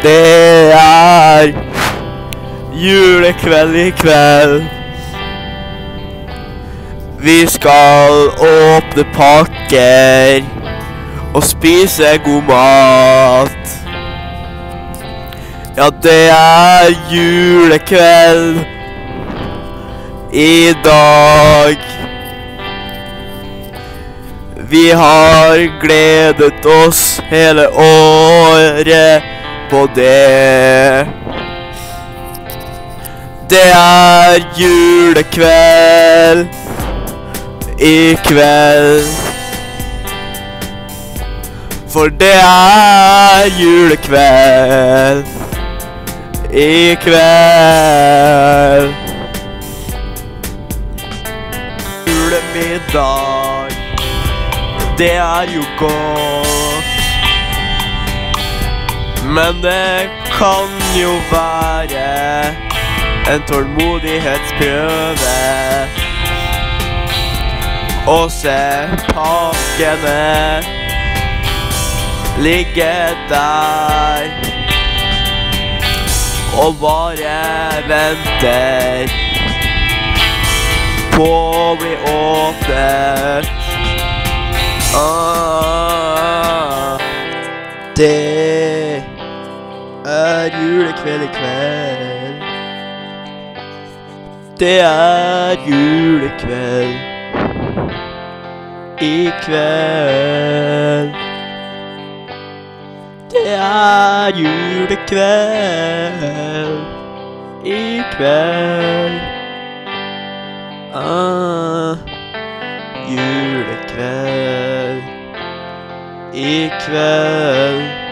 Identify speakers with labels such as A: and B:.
A: Det er julekveld i kveld. Vi skal åpne pakker og spise god mat. Ja, det er julekveld i dag. Vi har gledet oss hele året på det. Det er julekveld i kveld. For det er julekveld i kveld. Julemiddag, det er jo godt. Men det kan jo være en tålmodighetsprøve å se pakkene ligge der og bare venter på å bli åpnet. Det er julekveld i kveld. Det er julekveld i kveld. Det er julekveld i kveld. Julekveld i kveld.